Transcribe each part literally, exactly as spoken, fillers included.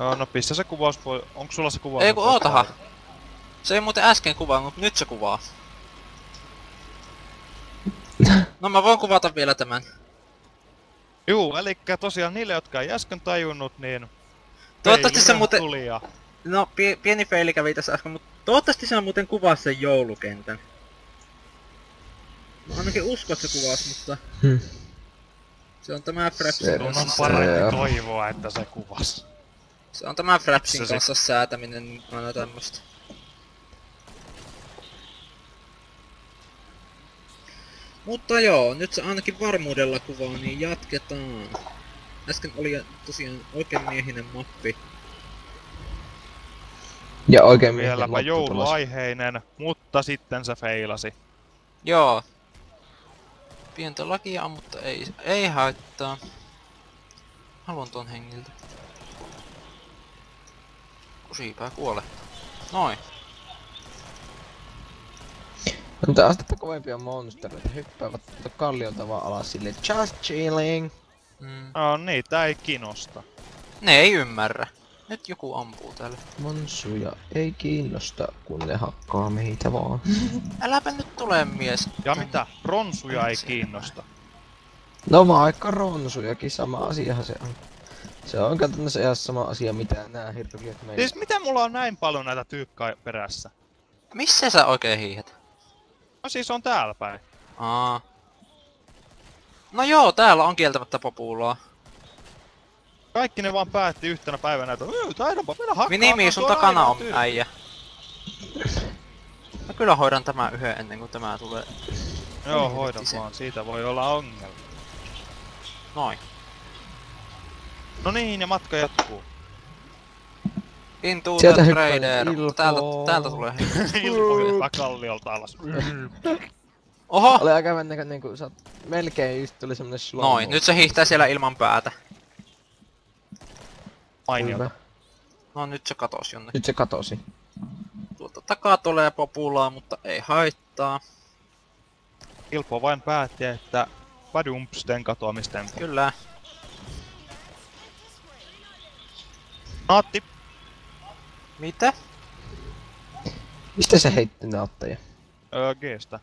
No, no pistä se kuvaus pois. Onko sulla se kuvaus? Ei kun ootahan. Se ei muuten äsken kuvannut, nyt se kuvaa. No mä voin kuvata vielä tämän. Juu, elikkä tosiaan niille, jotka ei äsken tajunnut, niin... Toivottavasti se Feilure muuten... tuli ja... No pie pieni feili kävi tässä äsken, mutta toivottavasti se muuten kuvaa sen joulukentän. Mä ainakin uskon, että se kuvasi, mutta... Hmm. Se on tämä Frapsin Se Sun kanssa on parempi säätäminen. toivoa, että se kuvas. Se on tämä Frapsin Se- kanssa säätäminen aina tämmöstä. Mutta joo, nyt se ainakin varmuudella kuvaa, niin jatketaan. Äsken oli tosiaan oikein miehinen mappi. Ja oikein Vieläpä mihin lopputulos. jouluaiheinen, mutta sitten se feilasi. Joo. Pientä lakia, mutta ei, ei haittaa. Haluan ton hengiltä. Kusipää kuole. Noin. No tää on sitten kovempia monstereita, hyppäävät kalliolta vaan alas silleen just chilling. Mm. No, niitä ei kiinnosta. Ne ei ymmärrä. Nyt joku ampuu täällä. Monsuja ei kiinnosta, kun ne hakkaa meitä vaan. Äläpä nyt tule mies. Ja mitä? Ronsuja ei kiinnosta. No vaikka ronsujakin, sama asiahan se on. Se on käytännössä ihan sama asia mitä nää hirviöt meillä. Siis miten mulla on näin paljon näitä tyykkää perässä? Missä sä oikein hiihet? No siis on täällä päin. Aa. No joo, täällä on kieltämättä populaa. Kaikki ne vaan päätti yhtenä päivänä, että "Öö, taidanpa mennä hakkaamaan Minimi, sun tuon takana ainoan on tyypin." äijä. Mä kyllä hoidan tämän yhden ennen kuin tämä tulee. Joo, Helvetti hoida se. vaan, siitä voi olla ongelma. Noin. No niin, ja matka jatkuu. Into Sieltä the hyppää trader. Ilpo. Täältä, täältä tulee henki. Ilpo hyppää kalliolta alas. Oho! Oli aika mennä niinku sä oot melkein just tuli semmonen slow. Noin, nyt se hiihtää siellä ilman päätä. Mainiota. Hyvä. No nyt se katos jonnekin. Nyt se katosi. Tuolta takaa tulee populaa, mutta ei haittaa. Ilpo vain päätti, että padumpsten katoamisten. Kyllä. Naatti. Mitä? Mistä se heitti naatteja? Öö, Gstä.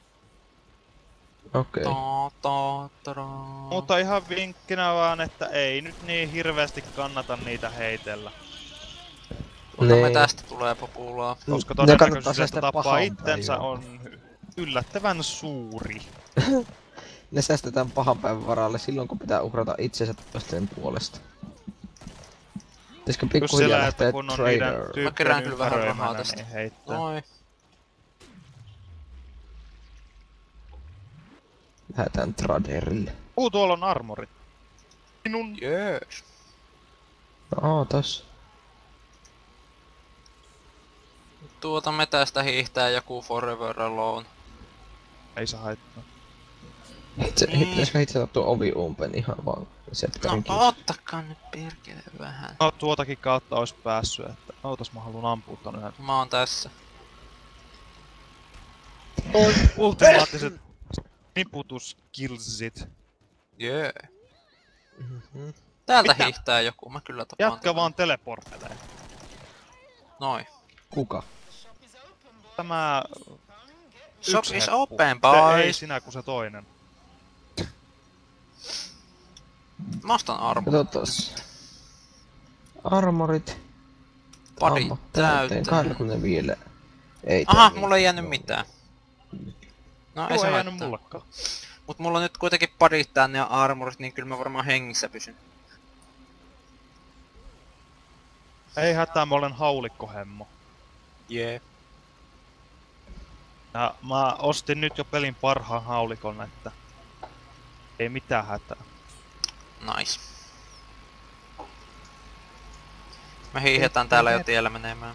Okei. Ta ta ta Mutta ihan vinkkinä vaan, että ei nyt niin hirveästi kannata niitä heitellä. Tuolta Nee. me tästä tulee populaa. Koska Ne kannattaa todennäköisesti, että säästää tappaa pahan itsensä päivän. on yllättävän suuri. Ne säästetään pahan päivän varalle silloin kun pitää uhrata itsensä toisten puolesta. Pitäisikö Jos pikkuhiljaa siellä, lähteä että kun on niiden trader? Mä tyyppien kerään kyllä vähän rahaa ympäröimänä, tästä. niin heittää. Noin. Lähetään traderille. Uu, tuolla on armori. Minun... Jees. Aa, tossa. Tuota me tästä hiihtää joku Forever Alone. Ei saa haittaa. Hitse, Niin. pitäisikö hitse tuo ovi umpeen ihan vaan septerin No ottakaa nyt perkele vähän. No tuotakin kautta ois päässyt, että ootas mä haluun ampua tän yhden. Mä oon tässä. Oi, ultimaattiset niputuskillsit. Jee. Mhm. Täältä Mitä? hiihtää joku, mä kyllä tapaan. Jätkä tämän. vaan teleportelee. Noin. Kuka? Tämä... Shop yksi is heppu. open, Se ei boys. sinä kun se toinen. Mä ostan armo. Katsotaan. Armorit. Pari Ammo täyteen. täyteen kaksikymmentäviisi. Ei Aha, tee mulla ei jäänyt mitään. mitään. No ei Joo, se ei jäänyt haittaa. mullekaan. Mut mulla on nyt kuitenkin parit tänne ja armorit, niin kyllä mä varmaan hengissä pysyn. Ei hätää, mä olen haulikkohemmo. Jee. Ja mä ostin nyt jo pelin parhaan haulikon, että... Ei mitään hätää. Nice. Me hiihetään täällä jo tiellä menemään.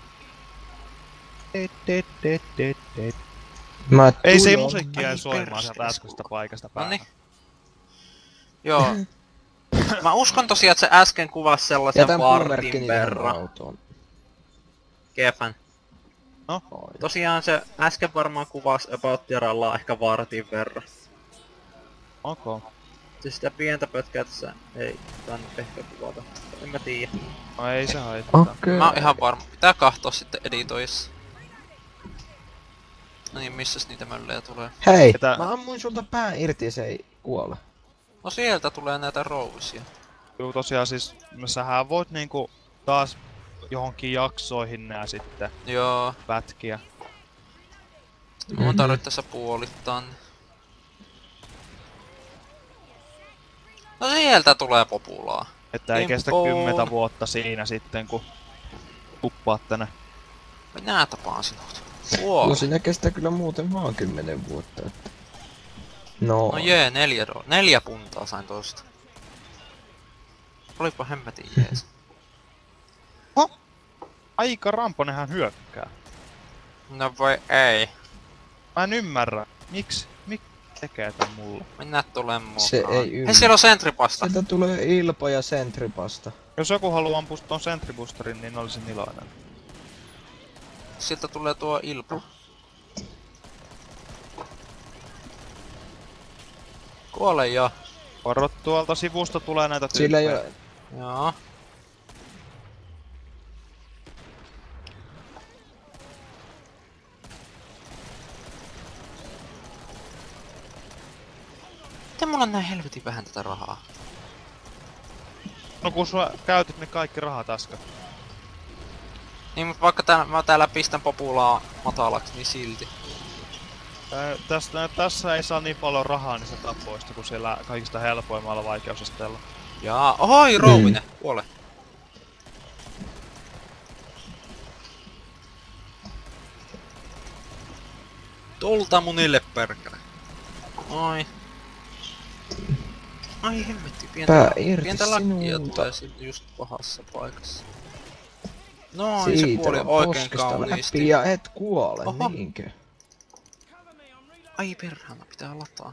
Mä Ei se ei tulon. musiikkia Ai ei soimaan perseestä. sieltä äskeisestä paikasta päähän. Noniin. Joo. Mä uskon tosiaan, että se äsken kuvasi sellaisen Jätän vartin puumerkkini tähän verran. autoon. Kefän. Oi. Tosiaan se äsken varmaan kuvasi about Jaralla ehkä vartin verran. Okay. Siis sitä pientä pötkää tässä ei kannata ehkä kuvata. En mä tiedä. No ei se haittaa. Okei. Mä oon ihan varma. Pitää kahtoa sitten editoissa. No niin, missäs niitä möllejä tulee? Hei, Ketä- mä ammuin sulta pään irti ja se ei kuole. No sieltä tulee näitä rousia. Juu tosiaan siis, no sähän voit niinku taas johonkin jaksoihin nää sitten Joo. pätkiä. Sitten mun tarvitse tässä puolittaa. Niin. No sieltä tulee populaa. Että ei kestä Tempo. kymmentä vuotta siinä sitten kun tuppaat tänne. Minä tapaan sinut. No Wow. siinä kestää kyllä muuten vaan kymmenen vuotta. Että... No, No jee, neljä, do- neljä puntaa sain tosta. Olipa hemmetin jees. Aika ramponenhan hyökkää. No voi ei. Mä en ymmärrä. Miksi? Mik tekee tän mulle? Minä tulen mukaan. Se ei ymmärrä. Hei, siellä on sentripasta. sieltä tulee Ilpa ja Sentripasta. Jos joku haluaa ampua ton Sentry Boosterin, niin olisin iloinen. Sieltä tulee tuo Ilpa. Kuole jo. Varo tuolta sivusta tulee näitä Sillä ei tyyppejä. ole... Joo. Miten mulla on näin helvetin vähän tätä rahaa? No kun sä käytit ne kaikki rahat äsken. Niin, mutta vaikka täällä, mä täällä pistän populaa matalaksi, niin silti. Ää, tästä, tässä ei saa niin paljon rahaa niistä tapoista kuin siellä kaikista helpoimmalla vaikeusasteella. Jaa, ohoi, rouvinen, kuole. Tulta munille perkele. Ai. Ai hemmetti, pientä, Pää irti pientä lakkia sinulta. tulee sit just pahassa paikassa. Noin, se Siitä kuoli on oikein poskesta kauniisti. läpi ja et kuole, Oho. niinkö? Ai perhana, pitää lataa.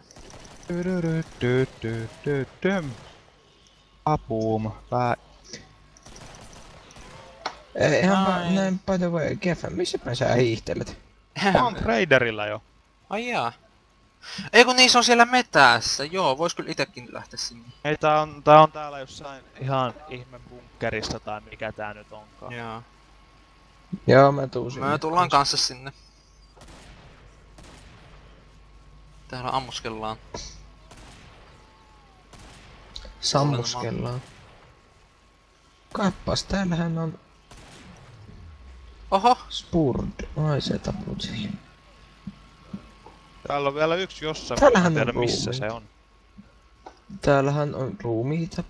Apuum. Pää... Eihän mä Ai. näin by the way, Geffen, missä päin sä hiihtelet? Mä oon traderilla jo. Ai jaa. Ei kun niissä on siellä metässä, joo, vois kyllä itekin lähteä sinne. Ei tää on, tää on täällä jossain ihan ihme bunkkerissa tai mikä tää nyt onkaan. Joo. Joo, mä tuun sinne. Me tullaan kanssa sinne. Täällä ammuskellaan. Sammuskellaan. Kappas, täällähän on Oho! Spurd. Ai se taput siihen. Täällä on vielä yksi jossain, Täällähän mä en on tiedä missä ruumiita. se on. Täällähän on ruumiita.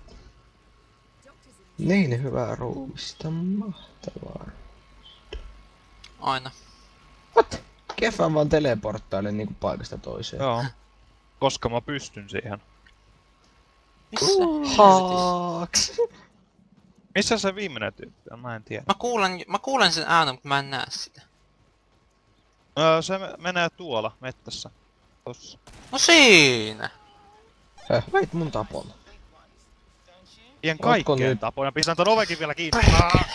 Niin hyvää ruumista, mahtavaa. Aina. What? Geffen vaan teleporttailee niinku paikasta toiseen. Joo. Koska mä pystyn siihen. Missä? helvetissä? Haaks. Missä se viimeinen tyyppi on? Mä en tiedä. Mä kuulen, mä kuulen sen äänen, mutta mä en näe sitä. Öö, se me- menee tuolla mettässä. Tossa. No siinä! Höh, veit mun tapon. Vien Ootko kaikkeen nyt- tapoja. Pistän tän ovenkin vielä kiinni. Aa!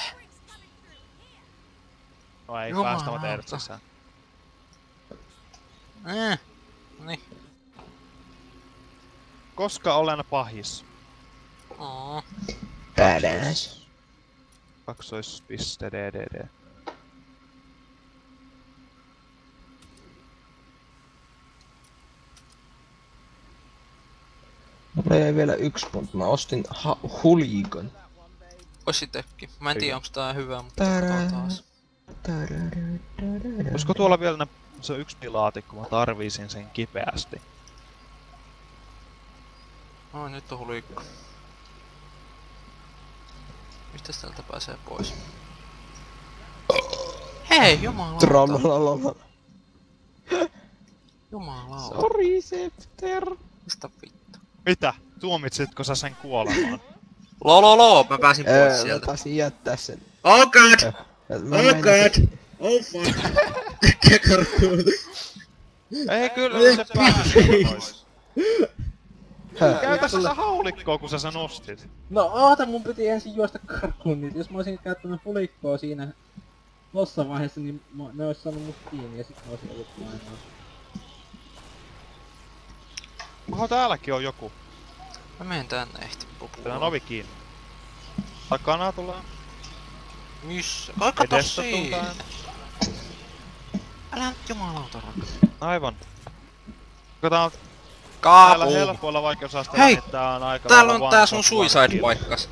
No ei Jumalauta. päästä mä teidät sisään. Eh. Noniin. Koska olen pahis. Oo. Badass. Kaksoispiste D D D. Mulla jäi vielä yksi puntti. Mä ostin ha- huliikan. Ois itekin. Mä en tiedä onks tää hyvä, mutta Tärää. katsotaan taas. Olisiko tuolla vielä ne, se yksi pilaatikko, mä tarviisin sen kipeästi. Oi, nyt on hulikko. Mistäs täältä pääsee pois? Hei, jumalauta! Trollalala. Jumalauta. Sorry, Septer. Mistä vittu? Mitä? Tuomitsitko sä sen kuolemaan? Lololo, mä pääsin pois Öö, mä sieltä. taisin jättää sen. Oh god! Mä Oh meinasin- god! Oh fuck! Äkkiä karkuun! Ei kyllä se pääsi pois. Höh, Käytä sulla- sitä haulikkoa kun sä sen ostit. No oota, mun piti ensin juosta karkuun, niin jos mä olisin käyttänyt pulikkoa siinä tossa vaiheessa, niin mä- ne ois saanut mut kiinni ja sit mä olisin ollut ainoa. Oho, täälläkin on joku. Mä menen tänne ehti Tää populaan. on ovi kiinni. Takana tulee. Missä? Kaika Edestä tossa tulee. Älä nyt jumalauta rakka. Aivan. Kun tää on Kaapu! täällä helpoilla vaikeusasteella, Hei! niin tää on aika Täällä lailla on tää one sun shot one suicide kill. paikkas.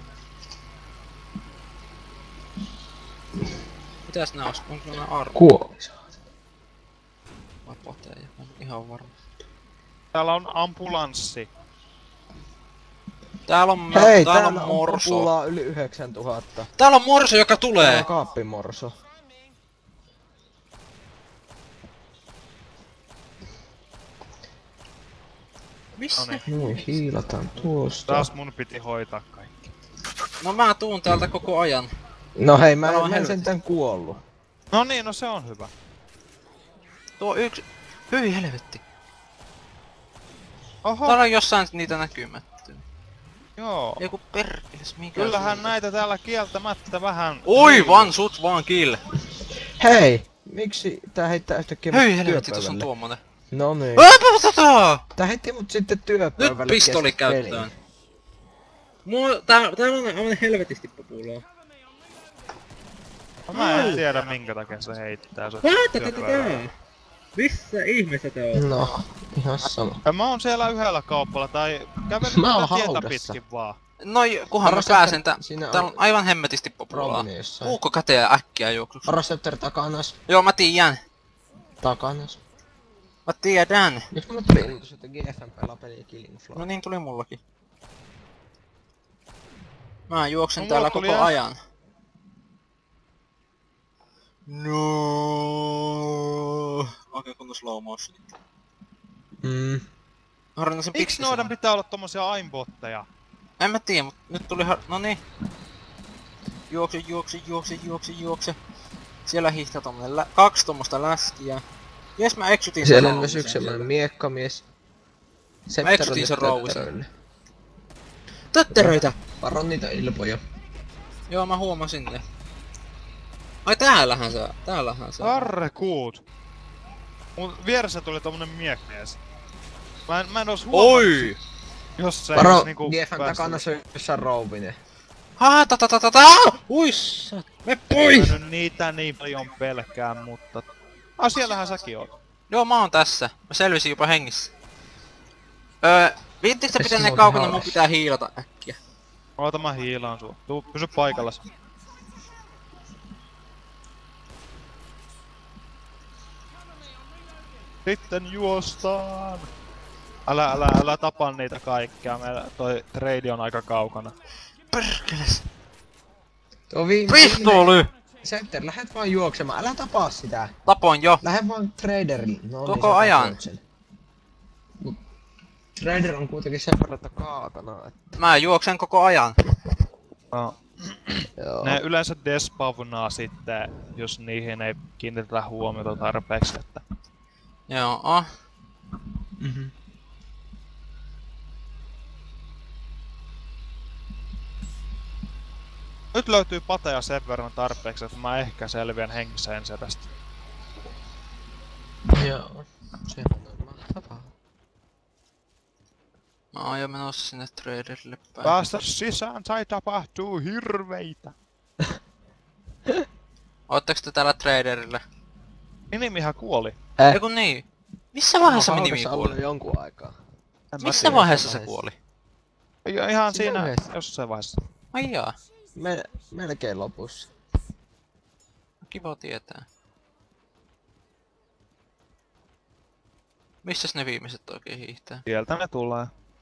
Mitäs nää ois? Onko nää arvo? Kuolis. Vai poteja? Mä en ihan varma. Täällä on ambulanssi. Täällä on, Hei, täällä täällä on on morso. populaa yli yhdeksäntuhatta. Täällä on morso, joka Täällä tulee! on kaappimorso. Missä? Noniin. Noin, hiilataan tuosta. Taas mun piti hoitaa kaikki. No mä tuun täältä koko ajan. No hei, mä, Täällä on en- mä en helvetin. sentään kuollu. No niin, no se on hyvä. Tuo yksi... Hyi helvetti. Oho, Täällä on jossain niitä näkymättömiä. joo. Joku perkeles, mikä Kyllähän suunta? näitä täällä kieltämättä vähän... Oi, one shot, one kill. Hei! Miksi tää heittää yhtäkkiä Hyi mut helvetti, tossa on työpöydälle? tuommoinen. No niin. Aaaa! Tää heitti mut sitten Nyt työpöydälle pistoli kesken pelin. käyttöön. Mua, tää, täällä on aivan helvetisti populaa. No, mä en tiedä minkä takia se heittää. Se Päätä tätä työpöydällä. tää! Missä ihmeessä tää on? No, ihan sama. Ja mä oon siellä yhdellä kaupalla tai kävelin Mä oon tätä tietä haudassa. pitkin vaan. No kunhan mä Arras pääsen tää. siinä Täällä on aivan hemmetisti populaa. Robin jossain. Puukko käteen äkkiä juoksuksi. Arasepter takanas. Joo, mä tiedän. Takanas. Mä tiedän. Nyt mulle tuli ilmoitus, että G F M pelaa peliä Killing Floor. No niin tuli mullakin. Mä juoksen No, täällä mulla koko tuli äs- ajan. No. Oikein kunnon slow motion. Mm. Harvinaisen Miksi pitkä noiden sana. pitää olla tommosia aimbotteja? En mä tiedä, mut nyt tuli har... Noniin. Juokse, juokse, juokse, juokse, juokse. Siellä hiihtää tommonen lä... kaksi tommosta läskiä. Jes mä eksytin sen Siellä on myös rouvisen yksi sellainen sieltä. miekkamies. Mä eksytin sen rouvisen. tötteröille. Tötteröitä! Varo niitä ilpoja. Joo, mä huomasin ne. Ai täällähän se, täällähän se. Arre kuut. Mun vieressä tuli tommonen miekmies. Mä en, mä en ois huomannut, Oi! jos se Varo ei niinku G F M päässyt. takana se jossain rouvinen. Ha ta ta ta ta ta! Uissa! Me Mä pois! en niitä niin paljon pelkää, mutta... Ah, siellähän säkin oot. Joo, mä oon tässä. Mä selvisin jopa hengissä. Öö, viittikö sä Tässä pitää ne on kaukana, mun haas. pitää hiilata äkkiä. Oota, mä hiilaan sua. Tuu, pysy paikallas. Sitten juostaan. Älä, älä, älä tapa niitä kaikkia. Meillä toi trade on aika kaukana. Perkeles! Tuo viime... Pistooli! Septer, lähet vaan juoksemaan, älä tapaa sitä. Tapoin jo. Lähde vaan traderille. No, Koko niin sä ajan. tapoit sen. Mut trader on kuitenkin sen verran kaakana, että... Mä juoksen koko ajan. No. Joo. Ne yleensä despawnaa sitten, jos niihin ei kiinnitetä huomiota tarpeeksi, että... Joo. Mhm. Nyt löytyy pateja sen verran tarpeeksi, että mä ehkä selviän hengissä ensin tästä. Joo. Sehän on mahtavaa. Mä oon jo menossa sinne traderille päin. Päästä sisään, sai tapahtuu hirveitä. Ootteko te täällä traderille? Minimihän kuoli. Eh. Eiku niin. Missä vaiheessa Mä oon minimi haudassa ollut kuoli? jonkun aikaa. En mä Missä tiedä. vaiheessa se vaiheessa. kuoli? Ja ihan Siinä siinä, vaiheessa. jossain vaiheessa. Ai jaa. Me, melkein lopussa. Kiva tietää. Missäs ne viimeiset oikein hiihtää? Sieltä ne tulee.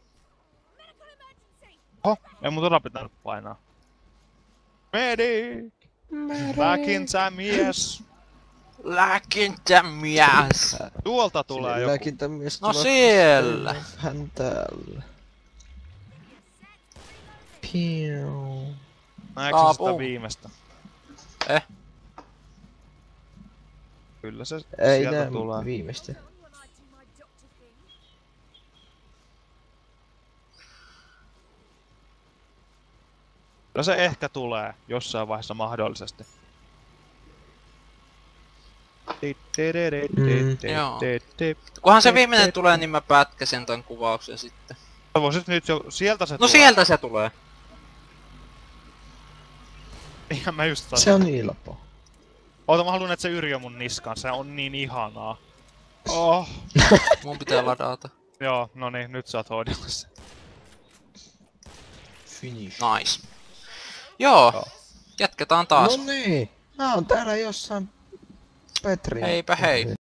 Oho, ei mun tota pitänyt painaa. Medic! Lääkintä mies! Lääkintämies! Tuolta tulee joku. Lääkintämies No tulee siellä. koskemaan hän täällä. Piu. Näetkö sä sitä Kaapu. viimeistä? Eh? Kyllä se Ei sieltä nää tulee. viimeistä. Kyllä se ehkä tulee jossain vaiheessa mahdollisesti. Mm. Joo. Kunhan se viimeinen tulee, niin mä pätkäsen tän kuvauksen sitten. Voisit nyt jo, sieltä se No tulee. sieltä se tulee. Ihan mä just Se on niin helppo. Oota, mä haluan, että se Yrjö mun niskaan, se on niin ihanaa. Oh. Mun pitää ladata. Joo, no niin, nyt sä oot hoidella sen. Finish. Nice. Joo. Joo. Jatketaan taas. No niin. Mä oon täällä jossain Petri. Heipä hei.